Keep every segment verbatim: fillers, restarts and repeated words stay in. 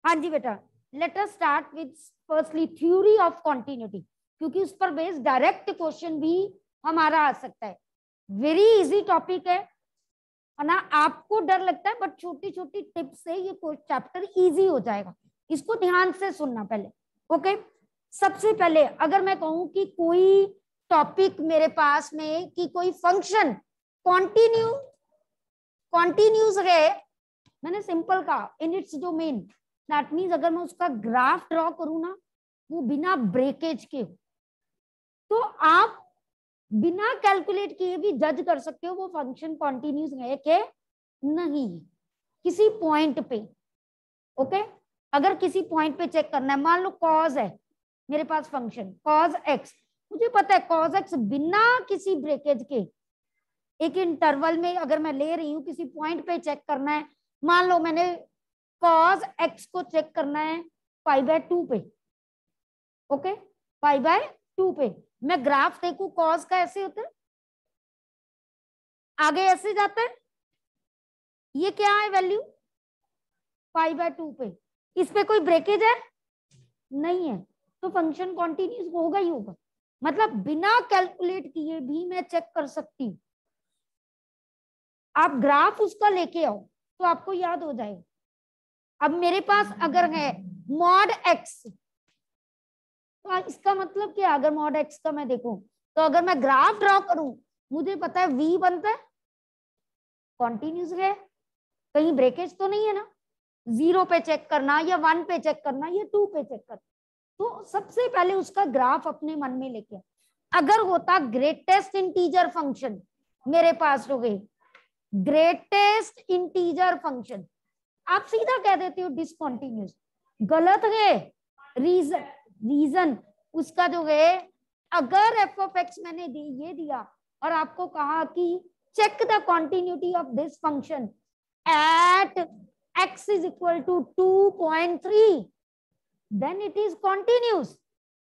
हाँ जी बेटा, let us start with firstly theory of continuity, क्योंकि उस पर बेस्ड डायरेक्ट क्वेश्चन भी हमारा आ सकता है। वेरी इजी टॉपिक है ना, आपको डर लगता है बट छोटी छोटी टिप्स से ये चैप्टर इजी हो जाएगा। इसको ध्यान से सुनना पहले। ओके, सबसे पहले अगर मैं कहूं कि कोई टॉपिक मेरे पास में कि कोई फंक्शन कॉन्टिन्यू कॉन्टिन्यूस रहे, मैंने सिंपल कहा in its domain, that means अगर मैं उसका ग्राफ ड्रॉ करूं ना वो बिना ब्रेकेज के हो, तो आप बिना कैलकुलेट किए भी जज कर सकते हो वो फंक्शन कॉन्टिन्यूस है कि नहीं किसी पॉइंट पे। ओके, अगर किसी पॉइंट पे चेक करना है, मान लो कॉज है मेरे पास फंक्शन कॉज एक्स, मुझे पता है कॉज एक्स बिना किसी ब्रेकेज के एक इंटरवल में अगर मैं ले रही हूँ किसी पॉइंट पे चेक करना है, मान लो मैंने कॉज एक्स को चेक करना है पाई बाय टू पे। ओके, पाई बाय टू पे मैं ग्राफ देखू कॉज का ऐसे होता है, आगे ऐसे जाता है, ये क्या है वैल्यू पाई बाय टू पे, इस पे कोई ब्रेकेज है नहीं है, तो फंक्शन कॉन्टिन्यूस होगा ही होगा। मतलब बिना कैलकुलेट किए भी मैं चेक कर सकती हूँ। आप ग्राफ उसका लेके आओ तो आपको याद हो जाएगा। अब मेरे पास अगर है मॉड एक्स, तो इसका मतलब क्या, अगर मॉड एक्स का मैं देखूं तो अगर मैं ग्राफ ड्रॉ करूं मुझे पता है v बनता है कॉन्टिन्यूस है, कहीं ब्रेकेज तो नहीं है ना, जीरो पे चेक करना या वन पे चेक करना या टू पे चेक करना, तो सबसे पहले उसका ग्राफ अपने मन में लेके। अगर होता ग्रेटेस्ट इंटीजर फंक्शन मेरे पास हो गई, ग्रेटेस्ट इंटीजर फंक्शन, आप सीधा कह देते हो डिसकंटिन्यूअस, गलत है। रीजन रीजन उसका जो है, अगर एफ ऑफ एक्स मैंने दी ये दिया और आपको कहा कि check the continuity of this function at x is equal to two point three, then it is continuous.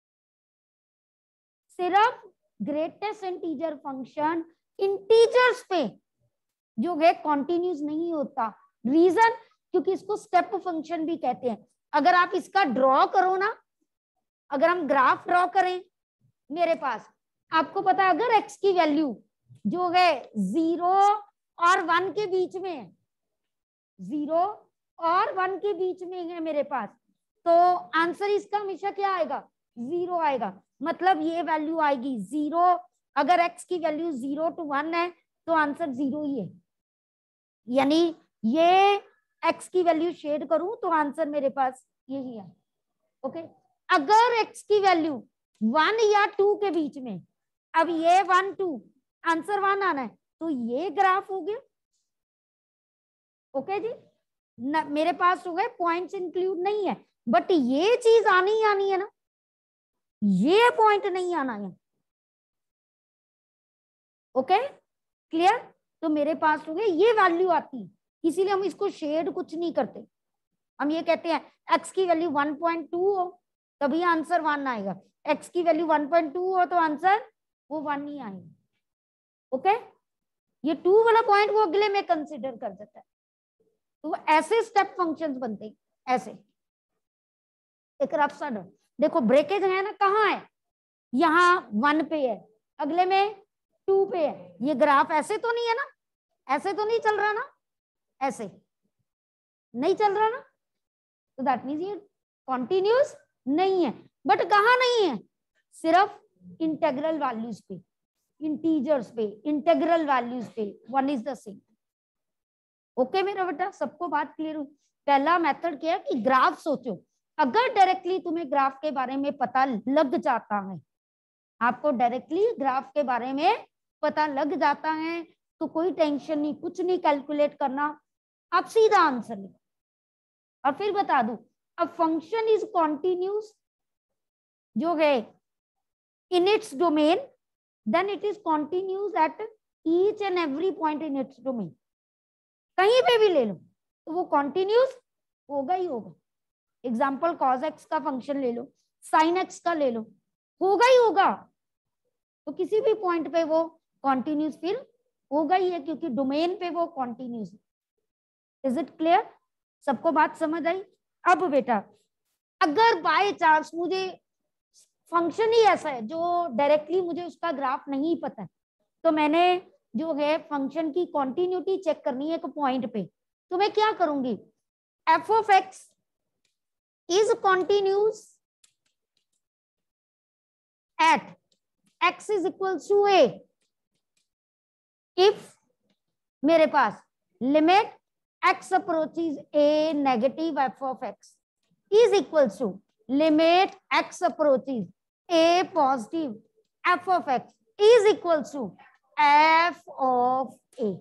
सिर्फ ग्रेटेस्ट इंटीजर फंक्शन इंटीजर्स पे जो है कॉन्टिन्यूस नहीं होता। रीजन, क्योंकि इसको स्टेप फंक्शन भी कहते हैं। अगर आप इसका ड्रॉ करो ना, अगर हम ग्राफ ड्रॉ करें मेरे पास, आपको पता है अगर x की वैल्यू जो है जीरो और वन के बीच में है, जीरो और वन के बीच में है मेरे पास, तो आंसर इसका हमेशा क्या आएगा, जीरो आएगा। मतलब ये वैल्यू आएगी जीरो, अगर x की वैल्यू जीरो टू वन है तो आंसर जीरो ही है। यानी ये x की वैल्यू शेड करूं तो आंसर मेरे पास यही है। ओके, अगर x की वैल्यू वन या टू के बीच में, अब ये वन टू आंसर वन आना है, तो ये ग्राफ हो गया। ओके जी, न, मेरे पास हो गए पॉइंट्स इंक्लूड नहीं है, बट ये चीज आनी ही आनी है ना, ये पॉइंट नहीं आना है। ओके क्लियर, तो मेरे पास हो गए ये वैल्यू आती है, इसीलिए हम इसको शेड कुछ नहीं करते, हम ये कहते हैं x की वैल्यू वन पॉइंट टू हो तभी आंसर वन आएगा, x की वैल्यू वन पॉइंट टू हो तो आंसर वो वन ही आएगा। ओके, ये टू वाला पॉइंट वो अगले में कंसिडर कर देता है। तो ऐसे स्टेप फंक्शंस बनते हैं, ऐसे एक रफ सा डर। देखो ब्रेकेज है ना, कहाँ है, यहाँ वन पे है, अगले में टू पे है, ये ग्राफ ऐसे तो नहीं है ना, ऐसे तो नहीं चल रहा ना, ऐसे नहीं चल रहा ना, तो दैट मीन्स ये कॉन्टिन्यूस नहीं है। बट कहाँ नहीं है, सिर्फ इंटेग्रल वैल्यूज पे, इंटीजर्स पे, इंटेग्रल वैल्यूज पे one is the same. Okay मेरा बेटा, सबको बात क्लियर हुई। पहला मेथड क्या है कि ग्राफ सोचो, अगर डायरेक्टली तुम्हें ग्राफ के बारे में पता लग जाता है, आपको डायरेक्टली ग्राफ के बारे में पता लग जाता है तो कोई टेंशन नहीं, कुछ नहीं कैलकुलेट करना, आप सीधा आंसर लिखो। और फिर बता दूं, अ फंक्शन इज कॉन्टिन्यूस जो है in its domain, then it is continuous at each and every point in its domain. कहीं पे भी ले लो तो वो कॉन्टिन्यूस होगा ही होगा। एग्जाम्पल कॉस एक्स का फंक्शन ले लो, साइन एक्स का ले लो, होगा ही होगा, तो किसी भी पॉइंट पे वो कॉन्टिन्यूस फिर होगा ही है, क्योंकि डोमेन पे वो कॉन्टिन्यूस है। इज इट क्लियर, सबको बात समझ आई। अब बेटा अगर बाय चांस मुझे फंक्शन ही ऐसा है जो डायरेक्टली मुझे उसका ग्राफ नहीं पता है, तो मैंने जो है फंक्शन की कॉन्टिन्यूटी चेक करनी है एक पॉइंट पे, तो मैं क्या करूंगी, f of x is continuous at x is equal to a if मेरे पास limit x approaches a negative f of x is equal to limit x approaches a positive f of x is equal to f of a।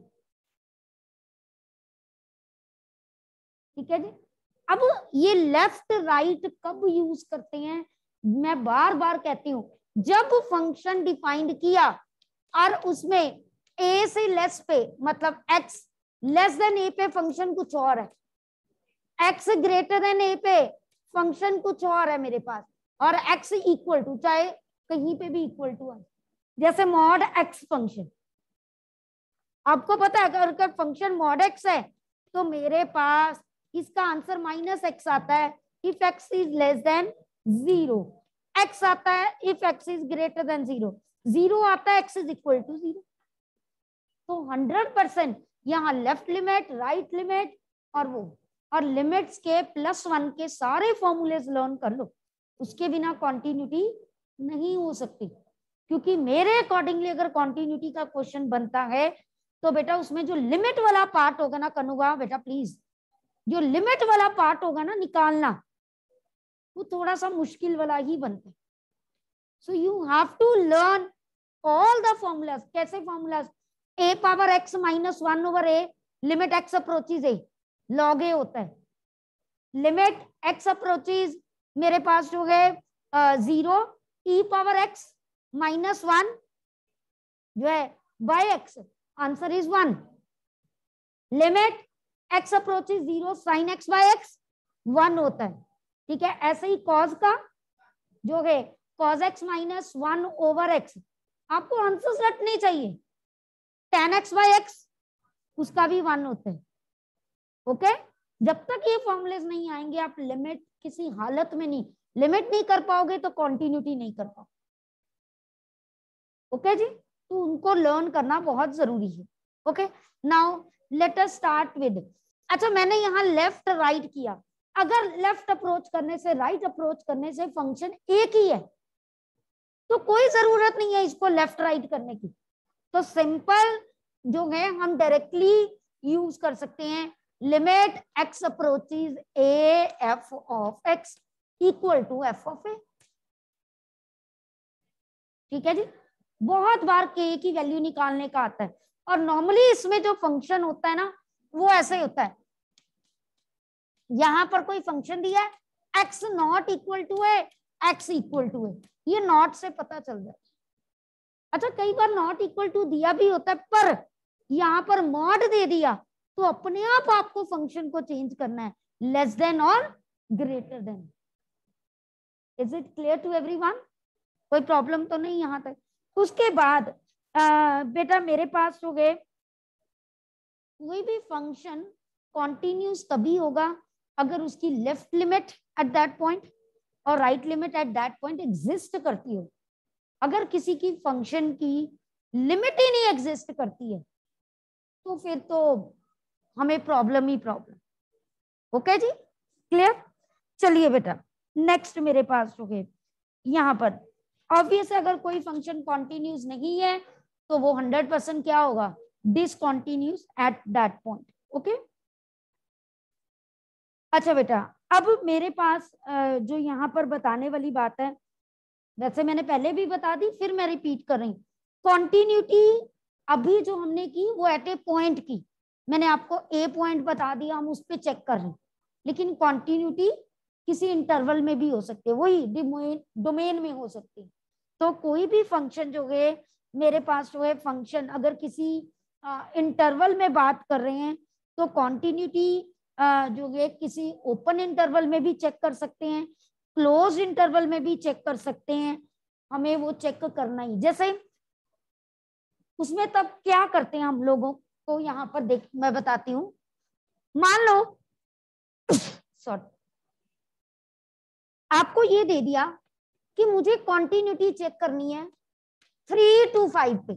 ठीक है जी। अब ये left right कब use करते हैं, मैं बार बार कहती हूं, जब फंक्शन डिफाइंड किया और उसमें a से लेस पे, मतलब x लेस देन ए पे फंक्शन कुछ और है, x ग्रेटर देन ए पे फंक्शन कुछ और है मेरे पास, और x इक्वल टू, चाहे कहीं पे भी इक्वल टू है, जैसे मॉड x फंक्शन, आपको पता है अगर फंक्शन मॉड x है तो मेरे पास इसका आंसर माइनस एक्स आता है if x is less than zero, x आता है if x is greater than zero, zero आता है x is equal to zero. तो हंड्रेड परसेंट यहाँ लेफ्ट लिमिट, राइट लिमिट और वो और लिमिट्स के प्लस वन के सारे फॉर्मूलेस लर्न कर लो, उसके बिना कॉन्टिन्यूटी नहीं हो सकती। क्योंकि मेरे अकॉर्डिंगली अगर कॉन्टिन्यूटी का क्वेश्चन बनता है तो बेटा उसमें जो लिमिट वाला पार्ट होगा ना, कनुगा बेटा प्लीज, जो लिमिट वाला पार्ट होगा ना निकालना, वो थोड़ा सा मुश्किल वाला ही बनता है। So you have to learn all the formulas. कैसे formulas, a power x minus one over a limit x approaches a, log a होता है, लिमिट एक्स अप्रोचेज मेरे पास जो है zero, e power x minus one जो है by x, answer is one, limit x approaches zero sine x by x one होता है। ठीक है, ऐसे ही कॉज का जो है cos x minus one over x, आपको आंसर्स रटने चाहिए, टेन एक्स बाय एक्स उसका भी वन होता है। ओके, जब तक ये फॉर्मूलेस नहीं आएंगे आप लिमिट किसी हालत में नहीं, लिमिट नहीं कर पाओगे तो कॉन्टिन्यूटी नहीं कर पाओगे। ओके जी, तो उनको लर्न करना बहुत जरूरी है। Okay, now let us start with, अच्छा मैंने यहाँ लेफ्ट राइट किया, अगर लेफ्ट अप्रोच करने से राइट अप्रोच करने से फंक्शन एक ही है तो कोई जरूरत नहीं है इसको लेफ्ट राइट करने की, तो सिंपल जो है हम डायरेक्टली यूज कर सकते हैं, limit x approaches a f of x equal to f of a. ठीक है जी, बहुत बार के की वैल्यू निकालने का आता है, और नॉर्मली इसमें जो फंक्शन होता है ना वो ऐसे होता है, यहां पर कोई फंक्शन दिया है x not equal to a, x equal to a, ये नॉट से पता चल जाए। अच्छा कई बार नॉट इक्वल टू दिया भी होता है, पर यहाँ पर मॉड दे दिया तो अपने आप आपको फंक्शन को चेंज करना है, लेस देन और greater than. Is it clear to everyone? कोई प्रॉब्लम तो नहीं यहाँ तक? उसके बाद आ, बेटा मेरे पास हो गए, कोई भी फंक्शन कॉन्टिन्यूस तभी होगा अगर उसकी left limit at that point और right limit at that point exist करती हो। अगर किसी की फंक्शन की लिमिट ही नहीं एग्जिस्ट करती है तो फिर तो हमें प्रॉब्लम ही प्रॉब्लम। ओके जी, क्लियर? चलिए बेटा नेक्स्ट मेरे पास हो गए, यहाँ पर ऑब्वियस अगर कोई फंक्शन कॉन्टिन्यूस नहीं है तो वो हंड्रेड परसेंट क्या होगा, discontinuous at that point. Okay, अच्छा बेटा अब मेरे पास जो यहाँ पर बताने वाली बात है, वैसे मैंने पहले भी बता दी फिर मैं रिपीट कर रही हूँ, कॉन्टिन्यूटी अभी जो हमने की वो एट ए पॉइंट की, मैंने आपको ए पॉइंट बता दिया, हम उस पर चेक कर रहे हैं, लेकिन कॉन्टिन्यूटी किसी इंटरवल में भी हो सकती है, वही डोमेन डोमेन में हो सकती है। तो कोई भी फंक्शन जो है मेरे पास जो है फंक्शन अगर किसी इंटरवल में बात कर रहे हैं तो कॉन्टिन्यूटी जो है किसी ओपन इंटरवल में भी चेक कर सकते हैं, क्लोज इंटरवल में भी चेक कर सकते हैं, हमें वो चेक करना ही। जैसे उसमें तब क्या करते हैं हम लोगों को, यहाँ पर देख मैं बताती हूँ, मान लो सॉरी आपको ये दे दिया कि मुझे कॉन्टिन्यूटी चेक करनी है थ्री टू फाइव पे।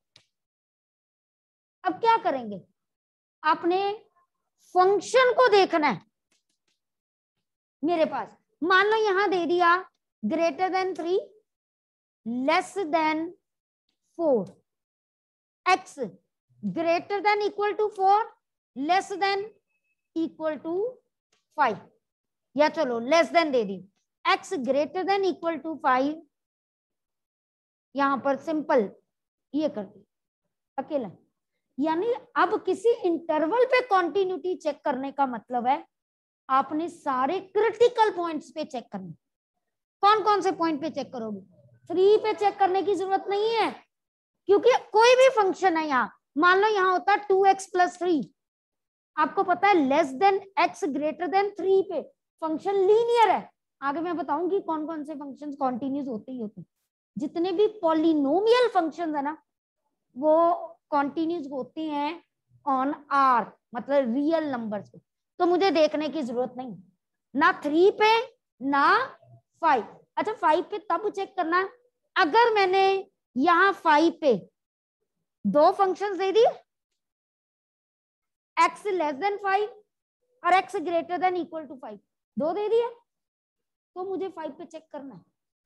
अब क्या करेंगे, आपने फंक्शन को देखना है। मेरे पास मान लो यहां दे दिया greater than three, less than four, x greater than equal to four, less than equal to five, या चलो लेस देन दे दी, x greater than equal to five, यहां पर सिंपल ये कर दी अकेला। यानी अब किसी इंटरवल पे कॉन्टिन्यूटी चेक करने का मतलब है आपने सारे क्रिटिकल पॉइंट्स पे चेक करना। कौन कौन से पॉइंट पे चेक करोगे? थ्री पे चेक करने की जरूरत नहीं है, क्योंकि कोई भी फंक्शन है यहाँ, मान लो यहाँ होता है टू एक्स प्लस थ्री, आपको पता है less than x greater than three पे फंक्शन लीनियर है। आगे मैं बताऊंगी कौन कौन से फंक्शंस कॉन्टिन्यूस होते ही होते हैं। जितने भी पॉलिनोमियल फंक्शंस है ना वो कॉन्टिन्यूस होते हैं ऑन आर, मतलब रियल नंबर्स पे। तो मुझे देखने की जरूरत नहीं, ना थ्री पे ना फाइव। अच्छा फाइव पे तब चेक करना है अगर मैंने यहाँ फाइव पे दो फंक्शंस दे दिए, एक्स लेस देन फाइव और x greater than equal to five, दो दे दिए, तो मुझे फाइव पे चेक करना है।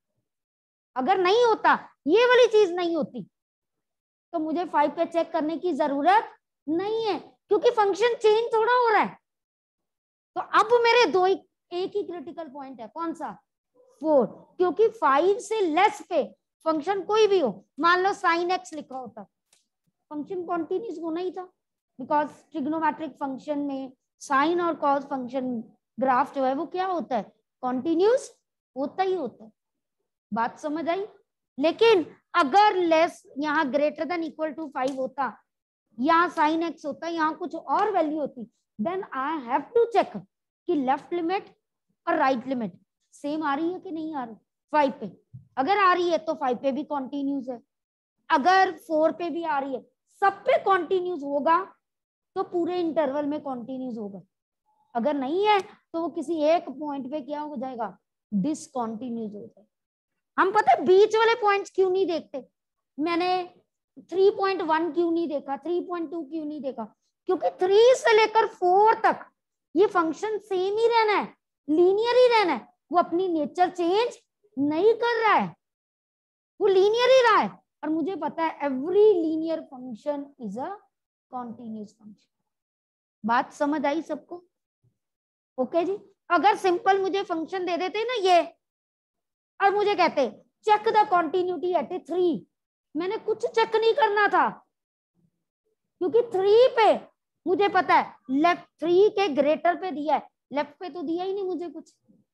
अगर नहीं होता, ये वाली चीज नहीं होती, तो मुझे फाइव पे चेक करने की जरूरत नहीं है, क्योंकि फंक्शन चेंज थोड़ा हो रहा है। तो अब मेरे दो ही, एक ही क्रिटिकल पॉइंट है, कौन सा? फोर, क्योंकि फाइव से लेस पे फंक्शन कोई भी हो, मान लो साइन एक्स लिखा होता, फंक्शन कॉन्टिन्यूस होना ही था, बिकॉज ट्रिग्नोमेट्रिक फंक्शन में साइन और कॉस फंक्शन ग्राफ जो है वो क्या होता है? कॉन्टिन्यूस होता ही होता है। बात समझ आई? लेकिन अगर लेस यहाँ greater than equal to five होता, यहाँ साइन एक्स होता, यहाँ कुछ और वैल्यू होती, then I have to check कि लेफ्ट लिमिट और राइट लिमिट सेम आ रही है कि नहीं आ रही। फाइव पे अगर आ रही है तो फाइव पे भी कॉन्टिन्यूस है, अगर फोर पे भी आ रही है, सब पे कॉन्टिन्यूस होगा तो पूरे इंटरवल में कॉन्टिन्यूस होगा। अगर नहीं है तो वो किसी एक पॉइंट पे क्या हो जाएगा? डिसकॉन्टिन्यूस हो जाएगा। हम पता है बीच वाले पॉइंट्स क्यों नहीं देखते? मैंने थ्री पॉइंट वन क्यों नहीं देखा, थ्री पॉइंट टू क्यों नहीं देखा? क्योंकि थ्री से लेकर फोर तक ये फंक्शन सेम ही रहना है, लीनियर ही रहना है, वो अपनी नेचर चेंज नहीं कर रहा है, वो लीनियर ही रहा है। और मुझे पता है every linear function is a continuous function. बात समझ आई सबको? ओके जी। अगर सिंपल मुझे फंक्शन दे देते ना ये, और मुझे कहते check the continuity at three, मैंने कुछ चेक नहीं करना था, क्योंकि थ्री पे मुझे पता है लेफ्ट, थ्री के ग्रेटर पे दिया है, लेफ्ट पे तो दिया ही नहीं मुझे कुछ,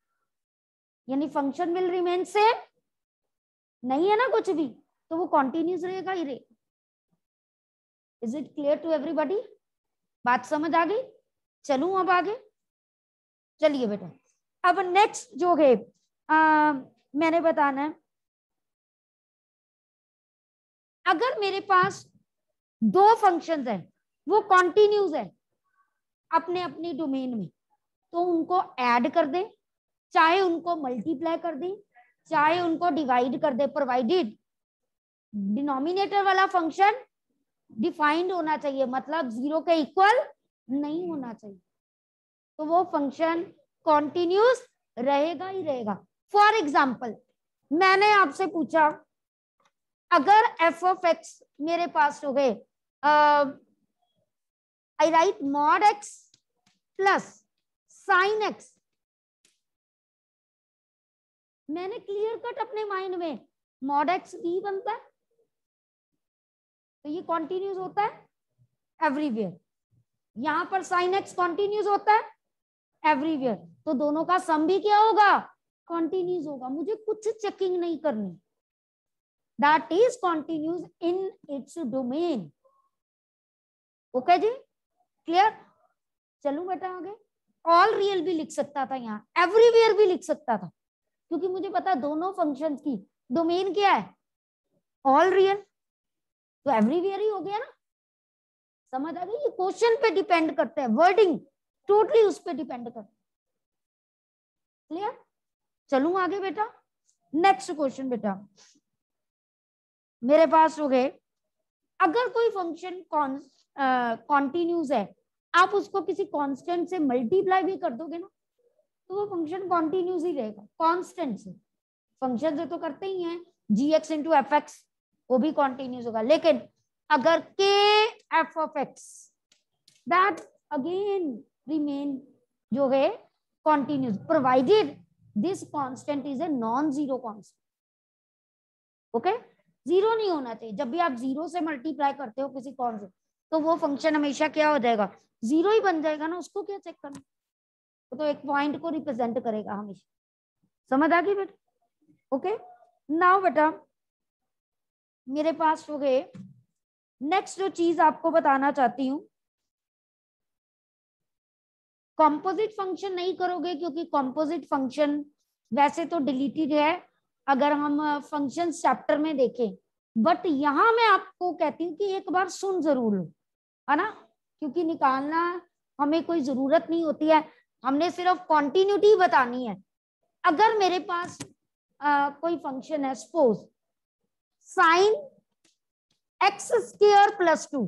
यानी फंक्शन विल रिमेन सेम, नहीं है ना कुछ भी, तो वो कॉन्टिन्यूस रहेगा ही रहेगा। Is it clear to everybody? बात समझ आ गई? चलूं अब आगे? चलिए बेटा, अब नेक्स्ट जो है आ, मैंने बताना है, अगर मेरे पास दो फंक्शंस हैं वो कॉन्टिन्यूस है अपने अपनी डोमेन में, तो उनको ऐड कर दें, चाहे उनको मल्टीप्लाई कर दें, चाहे उनको डिवाइड कर दे, प्रोवाइडेड डिनोमिनेटर वाला फंक्शन डिफाइंड होना चाहिए, मतलब जीरो के इक्वल नहीं होना चाहिए, तो वो फंक्शन कॉन्टिन्यूस रहेगा ही रहेगा। फॉर एग्जाम्पल मैंने आपसे पूछा अगर एफ ऑफ एक्स मेरे पास हो गए, I write mod x plus sine x, मैंने क्लियर कट अपने माइंड में मॉड एक्स भी बनता है, तो ये कॉन्टिन्यूस होता है एवरीवेयर, यहां पर साइन एक्स कॉन्टिन्यूस होता है एवरीवेयर, तो दोनों का सम भी क्या होगा? कॉन्टिन्यूस होगा। मुझे कुछ चेकिंग नहीं करनी, that is continuous in its domain. Okay जी, क्लियर? चलूं बेटा आगे। ऑल रियल भी लिख सकता था, यहाँ एवरीवेयर भी लिख सकता था, क्योंकि मुझे पता दोनों फंक्शंस की डोमेन क्या है? ऑल रियल, तो एवरीवेयर ही हो गया ना। समझ आ गई? ये क्वेश्चन पे डिपेंड करते हैं, वर्डिंग टोटली उस पर डिपेंड करता है। क्लियर? चलूं आगे बेटा। नेक्स्ट क्वेश्चन बेटा मेरे पास हो गए, अगर कोई फंक्शन कॉन्टिन्यूस है, आप उसको किसी कांस्टेंट से मल्टीप्लाई भी कर दोगे ना, तो वो फंक्शन कॉन्टिन्यूस ही रहेगा। कांस्टेंट से, फंक्शन से तो करते ही हैं, g x into f x, वो भी कॉन्टिन्यूस होगा। लेकिन अगर k f of x, that again remain जो है continuous, provided this constant is a non zero constant. Okay, zero नहीं होना चाहिए। जब भी आप जीरो से मल्टीप्लाई करते हो किसी कांस्टेंट, तो वो फंक्शन हमेशा क्या हो जाएगा, जीरो ही बन जाएगा ना। उसको क्या चेक करना, वो तो एक पॉइंट को रिप्रेजेंट करेगा हमेशा। समझ आ गई बेटा? ओके, नाउ बेटा मेरे पास हो गए, नेक्स्ट जो चीज आपको बताना चाहती हूँ, कॉम्पोजिट फंक्शन नहीं करोगे क्योंकि कॉम्पोजिट फंक्शन वैसे तो डिलीटेड है अगर हम फंक्शन चैप्टर में देखें, बट यहां मैं आपको कहती हूँ कि एक बार सुन जरूर लो, है ना, क्योंकि निकालना हमें कोई जरूरत नहीं होती है, हमने सिर्फ कॉन्टिन्यूटी बतानी है। अगर मेरे पास आ, कोई फंक्शन है, suppose sine x square plus two,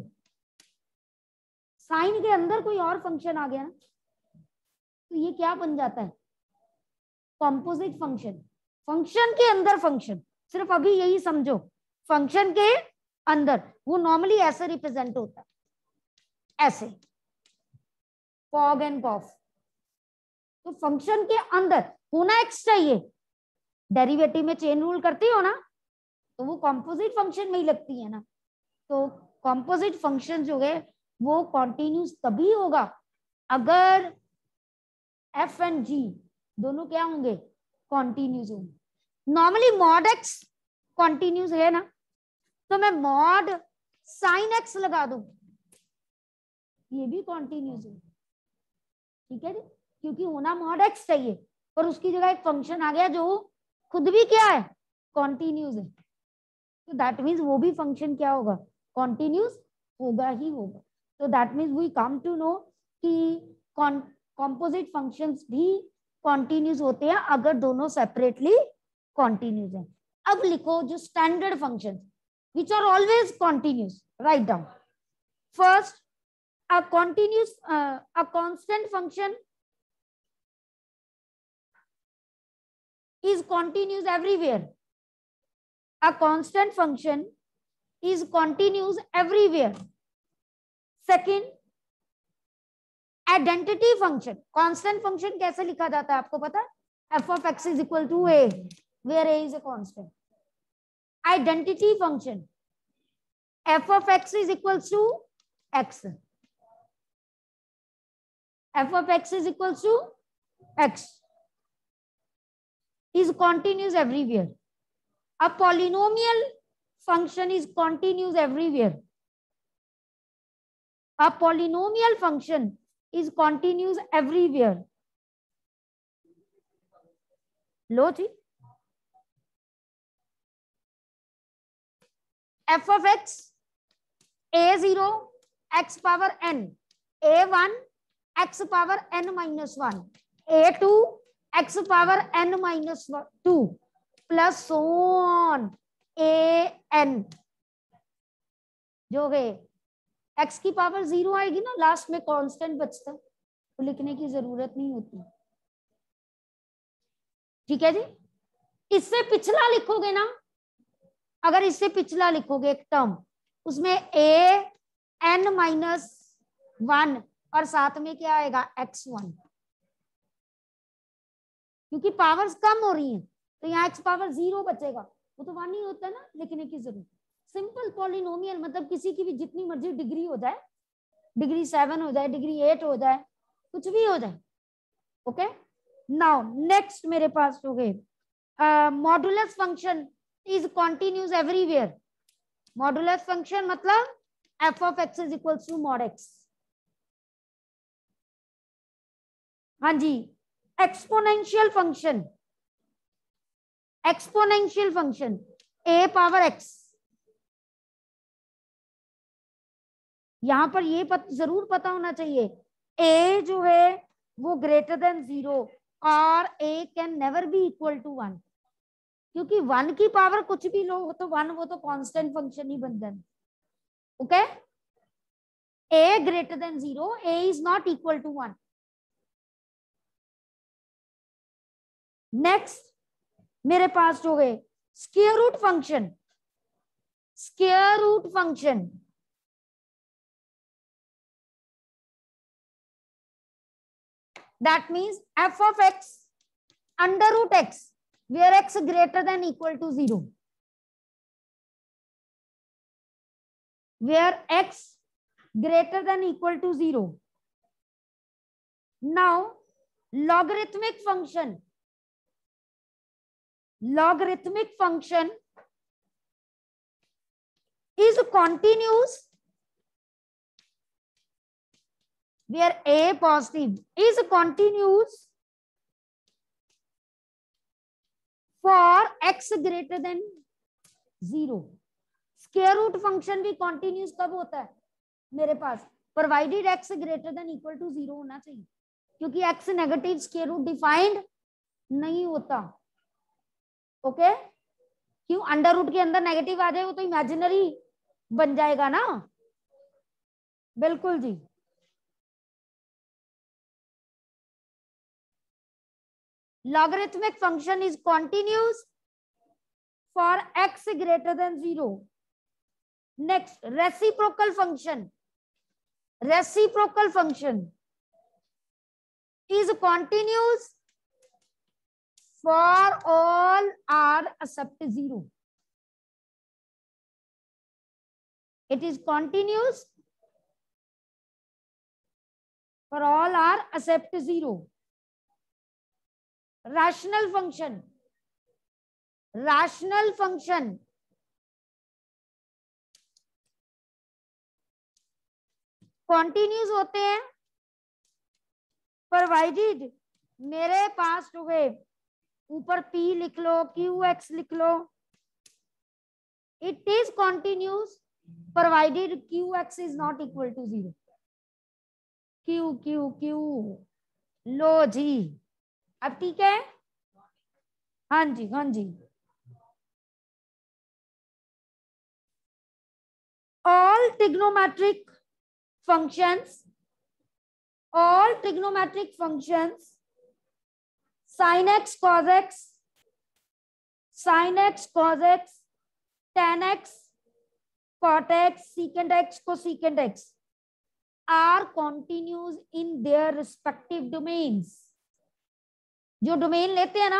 sine के अंदर कोई और फंक्शन आ गया ना, तो ये क्या बन जाता है, कॉम्पोजिट फंक्शन। फंक्शन के अंदर फंक्शन, सिर्फ अभी यही समझो, फंक्शन के अंदर, वो नॉर्मली ऐसे रिप्रेजेंट होता है, ऐसे फॉग एंड पॉफ। तो फंक्शन के अंदर होना एक्स चाहिए, डेरिवेटिव में चेन रूल करती हो ना, तो वो कॉम्पोजिट फंक्शन में ही लगती है ना। तो कॉम्पोजिट फंक्शन जो है वो कॉन्टिन्यूस तभी होगा अगर एफ एंड जी दोनों क्या होंगे, कॉन्टिन्यूस होंगे। नॉर्मली मॉड एक्स कॉन्टिन्यूस है ना, तो मैं मॉड साइन एक्स लगा दूं, ये भी कॉन्टिन्यूस है, ठीक है जी, क्योंकि होना मॉड एक्स चाहिए, पर उसकी जगह एक फंक्शन आ गया जो खुद भी क्या है, कॉन्टिन्यूस है, तो दैट मीन्स वो भी फंक्शन क्या होगा, कॉन्टिन्यूस होगा ही होगा। तो that means we come to know कि कॉम्पोजिट फंक्शंस भी कॉन्टिन्यूस होते हैं अगर दोनों सेपरेटली कॉन्टिन्यूस हैं। अब लिखो जो standard functions which are always continuous, write down first a continuous uh, a constant function is continuous everywhere, a constant function is continuous everywhere. Second, identity function, constant function कैसे लिखा जाता है आपको पता है, f of x is equal to a where a is a constant. Identity function f of x is equal to x, f of x is equal to x is continuous everywhere. A polynomial function is continuous everywhere. A polynomial function is continuous everywhere. लो जी, f of x a zero x power n, a one x power n minus one, a two x power n minus two plus so on a n, जो है x की power zero आएगी ना, last में constant बचता है, तो लिखने की जरूरत नहीं होती, ठीक है जी। इससे पिछला लिखोगे ना, अगर इससे पिछला लिखोगे एक टर्म, उसमें a n माइनस वन और साथ में क्या आएगा x वन, क्योंकि पावर्स कम हो रही हैं तो यहाँ x पावर जीरो बचेगा, वो तो वन ही होता है ना, लिखने की जरूरत। सिंपल पॉलिनोमियल मतलब किसी की भी जितनी मर्जी डिग्री हो जाए, डिग्री सेवन हो जाए, डिग्री एट हो जाए, कुछ भी हो जाए। ओके, नाउ नेक्स्ट मेरे पास हो गए modulus function is continuous everywhere. Modulus function मतलब f of x is equal to mod x. हाँ जी, exponential function, exponential function a power x, यहां पर ये पत, जरूर पता होना चाहिए a जो है वो ग्रेटर देन जीरो और a can never be equal to one, क्योंकि वन की पावर कुछ भी लो तो वन, वो तो कांस्टेंट फंक्शन ही बन जाए। Okay, a greater than zero, a is not equal to one. Next मेरे पास हो गए square root function. Square root function, that means f of x under root x where x greater than equal to zero, where x greater than equal to zero. Now logarithmic function, logarithmic function is continuous where a positive is continuous for x greater than zero. Square root function भी continuous कब होता है मेरे पास, provided x greater than equal to zero होना चाहिए, क्योंकि x negative square root defined नहीं होता। ओके, क्यों? अंडर रूट के अंदर नेगेटिव आ जाए वो तो इमेजिनरी बन जाएगा ना। बिल्कुल जी, logarithmic function is continuous for x greater than zero. Next, reciprocal function. Reciprocal function is continuous for all r except zero. It is continuous for all r except zero. Rational function, rational function continuous होते हैं provided मेरे पास हो गए, ऊपर p लिख लो, qx लिख लो, it is continuous provided qx is not equal to zero. q q q लो जी, अब ठीक है। हाँ जी, हाँ जी, all trigonometric functions, all trigonometric functions, sin x cos x, sin x cos x, tan x cot x, secant x cosecant x are continuous in their respective domains. जो डोमेन लेते हैं ना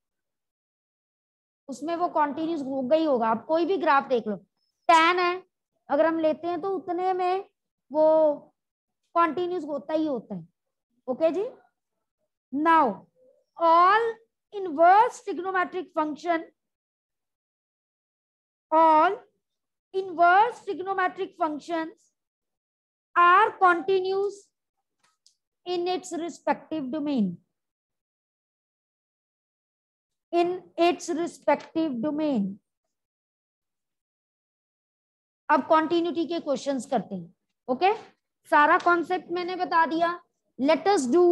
उसमें वो कॉन्टिन्यूस होगा ही होगा। आप कोई भी ग्राफ देख लो, tan है अगर हम लेते हैं तो उतने में वो कॉन्टिन्यूस होता ही होता है। ओके जी, now all inverse trigonometric function, all inverse trigonometric functions are continuous in its respective domain, in its respective domain. अब कॉन्टिन्यूटी के क्वेश्चंस करते हैं। Okay okay? सारा कॉन्सेप्ट मैंने बता दिया। Let us do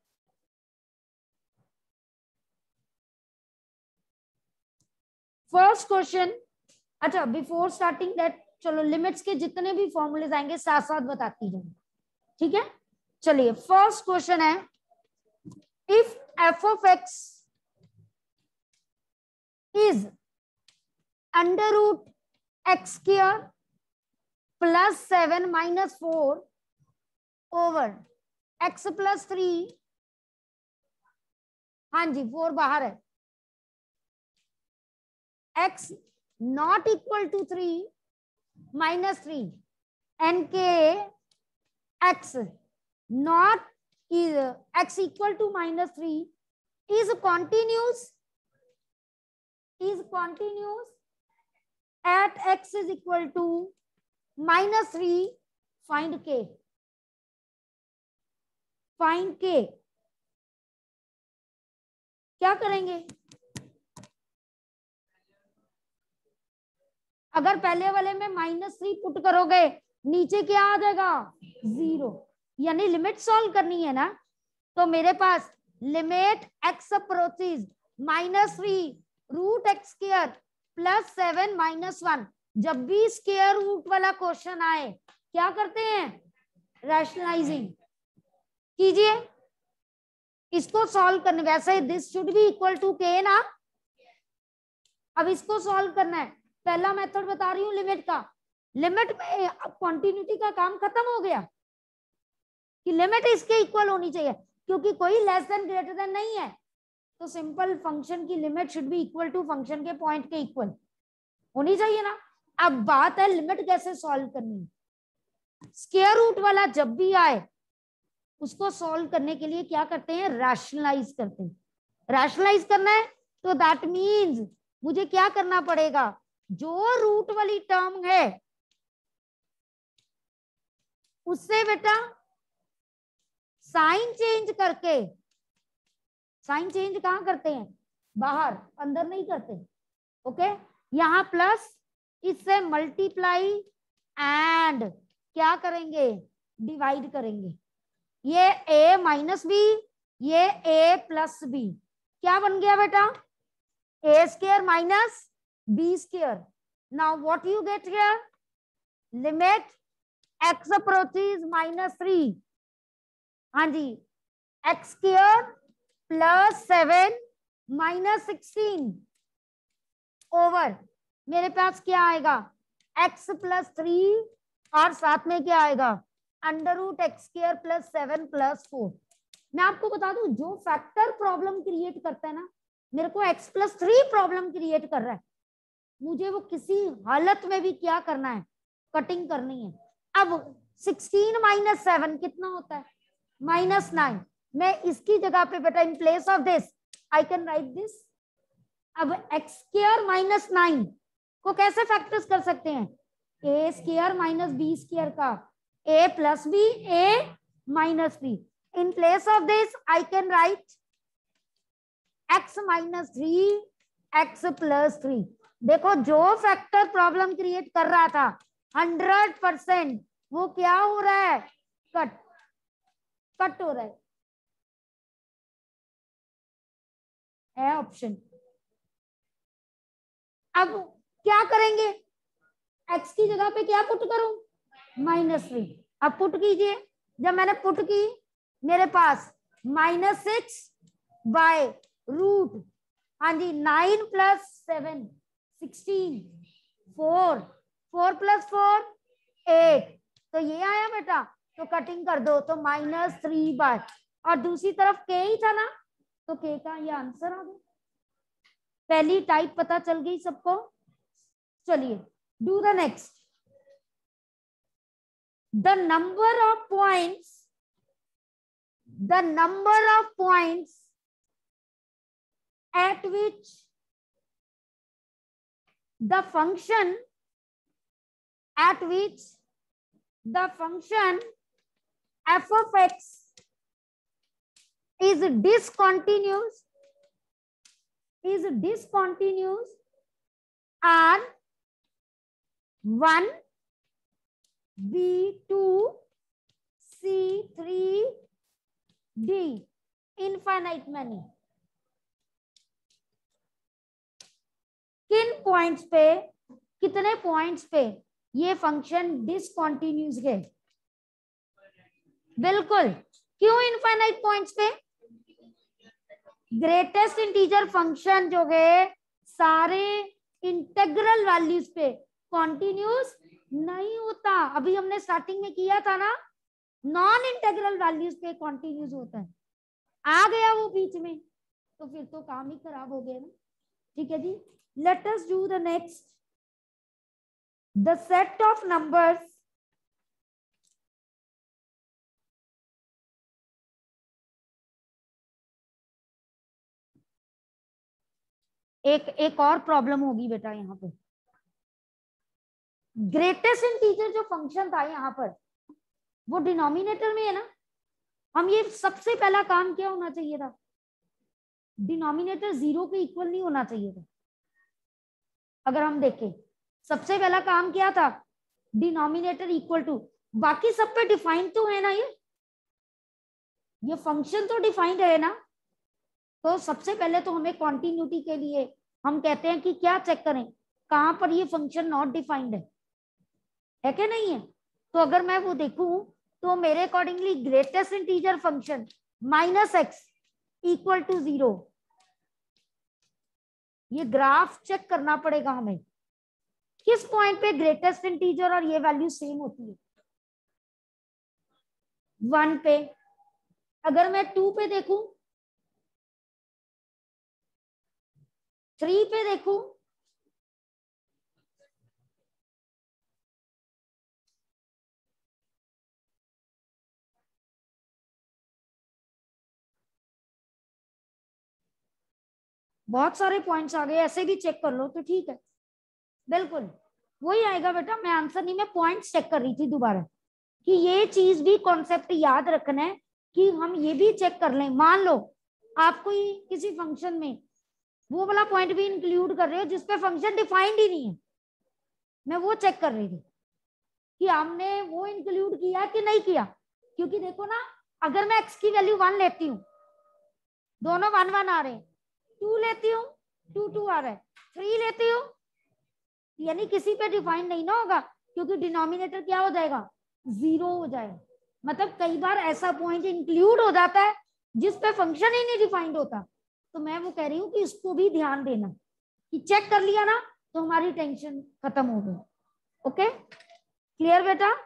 first question. अच्छा, बिफोर स्टार्टिंग दैट चलो लिमिट्स के जितने भी फॉर्मूलेज आएंगे साथ साथ बताती जाऊंगी, ठीक है। चलिए फर्स्ट क्वेश्चन है, if f of x is under root x square plus seven minus four over x plus three, हाँ जी फोर बाहर है, x not equal to three minus three, and k x not is x equal to minus three is continuous, is continuous at x is equal to minus three, find k, find k। क्या करेंगे? अगर पहले वाले में minus three put करोगे नीचे क्या आ जाएगा? जीरो, यानी लिमिट सॉल्व करनी है ना, तो मेरे पास limit x approaches minus three root x square plus seven minus one. जब भी स्क्वायर रूट वाला क्वेश्चन आए क्या करते हैं, रैशनलाइजिंग कीजिए इसको सॉल्व करने। वैसे this should be equal to k ना, अब इसको सॉल्व करना है। पहला मेथड बता रही हूँ लिमिट का, लिमिट में कॉन्टिन्यूटी का काम खत्म हो गया कि लिमिट इसके इक्वल होनी चाहिए, क्योंकि कोई लेस देन ग्रेटर देन नहीं है, तो सिंपल फंक्शन की limit should be equal to function के पॉइंट के इक्वल होनी चाहिए ना। अब बात है लिमिट कैसे सॉल्व करनी है। स्क्वायर रूट वाला जब भी आए उसको सॉल्व करने के लिए क्या करते हैं, रैशनलाइज करते हैं। रैशनलाइज करना है तो दैट मीन्स मुझे क्या करना पड़ेगा, जो रूट वाली टर्म है उससे बेटा साइन चेंज करके, साइन चेंज कहां करते हैं, बाहर, अंदर नहीं करते। ओके, यहां प्लस, इससे मल्टीप्लाई एंड क्या करेंगे, डिवाइड करेंगे। ये a माइनस बी, ये a प्लस बी, क्या बन गया बेटा, a square minus b square. Now what you get here, limit x अप्रोचेज माइनस थ्री, हाँ जी, x square plus seven minus sixteen over मेरे पास क्या आएगा, x प्लस थ्री और साथ में क्या आएगा, under root x square plus seven plus four. मैं आपको बता दूं जो फैक्टर प्रॉब्लम क्रिएट करता है ना, मेरे को x plus three problem create कर रहा है, मुझे वो किसी हालत में भी क्या करना है, कटिंग करनी है। अब सिक्सटीन माइनस सेवन कितना होता है, माइनस नाइन। मैं इसकी जगह पे बेटा in place of this I can write this. अब एक्स स्क्वायर माइनस नाइन को कैसे फैक्टर्स कर सकते हैं, a square minus b square का, a plus b, a minus b. In place of this I can write x minus three, x plus three. देखो जो factor problem create कर रहा था हंड्रेड परसेंट वो क्या हो रहा है, कट कट हो रहा है, है ऑप्शन। अब क्या करेंगे, x की जगह पे क्या पुट करूं, माइनस थ्री। अब पुट कीजिए, जब मैंने पुट की मेरे पास माइनस सिक्स बाय रूट, हाँ जी, nine plus seven sixteen, four, four plus four eight, तो ये आया बेटा। तो कटिंग कर दो तो माइनस थ्री बाय, और दूसरी तरफ के ही था ना, तो के का ये आंसर आ गया। पहली टाइप पता चल गई सबको। चलिए do the next. The number of points, the number of points at which the function at which the function f of x is discontinuous, is discontinuous are one, b two, c three, d, infinite many। किन points पे, कितने points पे ये function discontinuous है, बिल्कुल। क्यों infinite points पे, greatest integer function जो है सारे इंटेग्रल वैल्यूज पे कॉन्टिन्यूस नहीं होता। अभी हमने स्टार्टिंग में किया था ना, नॉन इंटेग्रल वैल्यूज पे कॉन्टिन्यूस होता है। आ गया वो बीच में तो फिर तो काम ही खराब हो गया ना। ठीक है जी, let us do the next. The set of numbers एक एक और प्रॉब्लम होगी बेटा यहाँ पे। ग्रेटेस्ट इंटीजर जो फंक्शन था यहाँ पर वो डिनोमिनेटर में है ना, हम ये सबसे पहला काम क्या होना चाहिए था, डिनोमिनेटर जीरो के इक्वल नहीं होना चाहिए था। अगर हम देखें सबसे पहला काम क्या था, डिनोमिनेटर इक्वल टू, बाकी सब पे डिफाइंड तो है ना, ये ये फंक्शन तो डिफाइंड है ना, तो सबसे पहले तो हमें कॉन्टिन्यूटी के लिए हम कहते हैं कि क्या चेक करें, कहां पर ये फंक्शन नॉट डिफाइंड है, है क्या नहीं है। तो अगर मैं वो देखूं तो मेरे accordingly greatest integer function minus X equal to zero, ये ग्राफ चेक करना पड़ेगा हमें किस पॉइंट पे ग्रेटेस्ट इंटीजर और ये वैल्यू सेम होती है। वन पे, अगर मैं टू पे देखूं, थ्री पे देखूं, बहुत सारे पॉइंट्स आ गए, ऐसे भी चेक कर लो तो ठीक है, बिल्कुल वही आएगा बेटा। मैं आंसर नहीं, मैं पॉइंट्स चेक कर रही थी दोबारा कि ये चीज भी कॉन्सेप्ट याद रखना है कि हम ये भी चेक कर लें। मान लो आपको किसी फंक्शन में वो वाला पॉइंट भी इंक्लूड कर रहे हो जिसपे फंक्शन डिफाइंड ही नहीं है, मैं वो चेक कर रही थी कि हमने वो इंक्लूड किया कि नहीं किया। क्योंकि देखो ना, अगर मैं एक्स की वैल्यू वन लेती हूँ, दोनों वन वन आ रहे हैं, टू लेती हूँ टू टू आ रहा है, थ्री लेती हूँ, यानी किसी पे डिफाइंड नहीं ना होगा, क्योंकि डिनोमिनेटर क्या हो जाएगा, जीरो हो जाएगा। मतलब कई बार ऐसा पॉइंट इंक्लूड हो जाता है जिस पे फंक्शन ही नहीं डिफाइंड होता। तो मैं वो कह रही हूँ कि इसको भी ध्यान देना कि चेक कर लिया ना तो हमारी टेंशन खत्म हो गई। ओके, क्लियर बेटा।